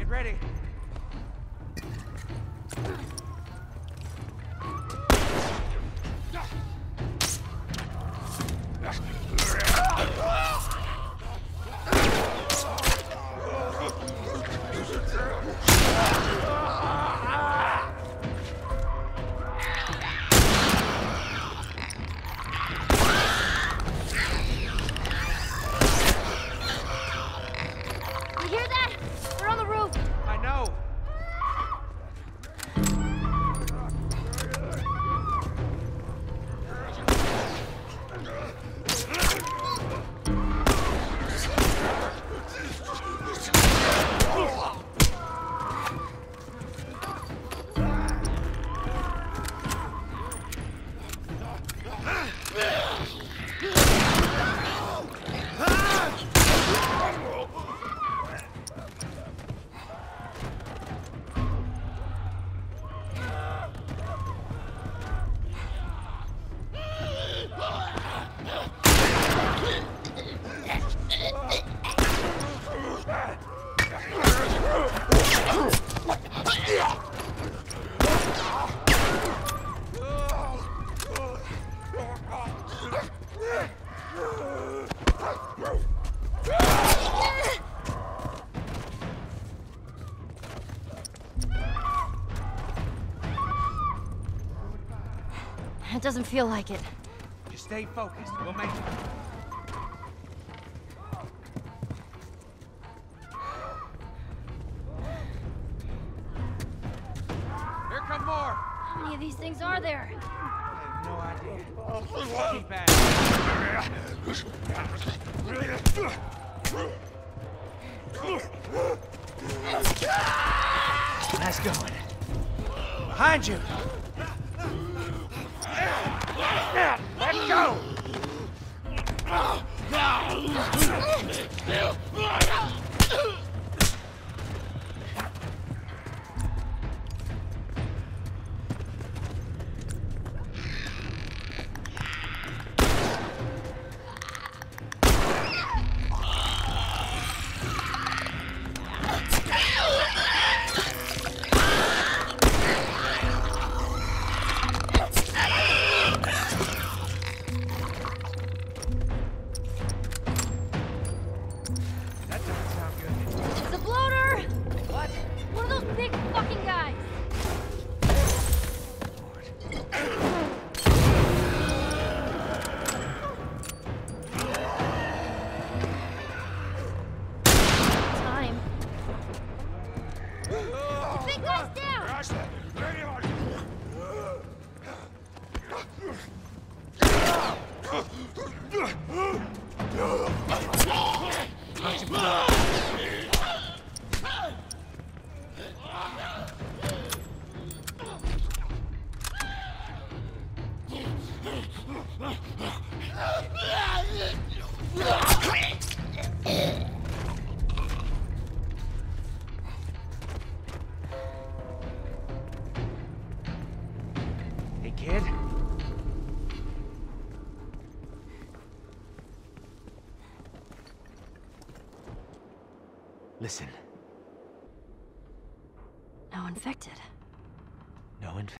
Get ready. You hear that? They're on the roof. I know. It doesn't feel like it. Just stay focused. We'll make it. Here come more. How many of these things are there? I have no idea. Keep at it. Nice going. Behind you. Let go. That doesn't sound good. It's a bloater! What? One of those big fucking guys! Time. The big guy's down! Hey, kid. Listen. No infected. No infection.